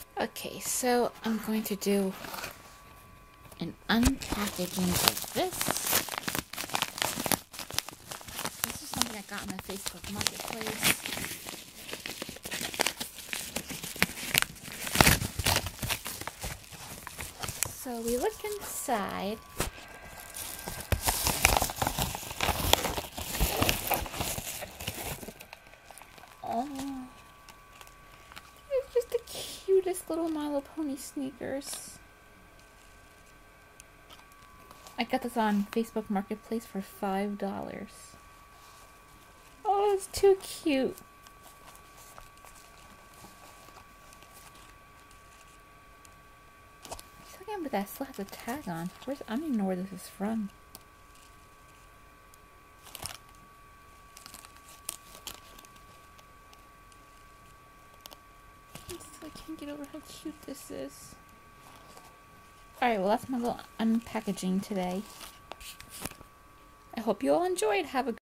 Okay, so I'm going to do an unpackaging of this. This is something I got on the Facebook Marketplace. So we look inside. Oh, it's just the cutest little My Little Pony sneakers. I got this on Facebook Marketplace for $5. Oh, it's too cute. I can't believe that still has a tag on. I don't even know where this is from. I can't get over how cute this is. Alright, well that's my little unpackaging today. I hope you all enjoyed. Have a